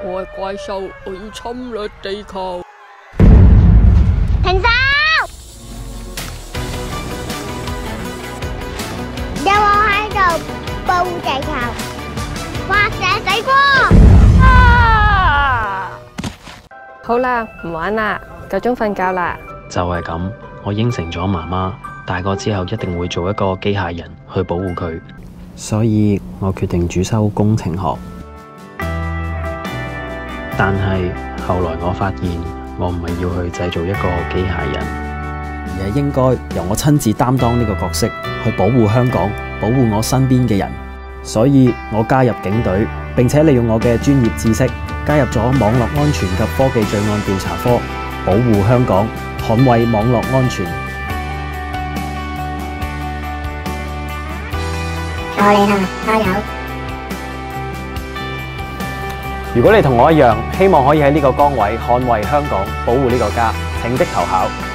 我係怪獸，我要侵略地球。 停手！有我喺度保護地球，發射死光！ 好啦，唔玩啦，夠鐘瞓覺啦。 就係咁，我應承咗媽媽，大個之後一定會做一個機械人去保護佢。所以我決定主修工程學。但係後來我發現，我唔係要去製造一個機械人，而係應該由我親自擔當呢個角色，去保護香港，保護我身邊嘅人。所以我加入警隊，並且利用我嘅專業知識，加入咗網絡安全及科技罪案調查科，保護香港，捍衛網絡安全。 靠你啦，加油！ 如果你同我一樣，希望可以喺呢個崗位捍衛香港，保護呢個家，請即投考。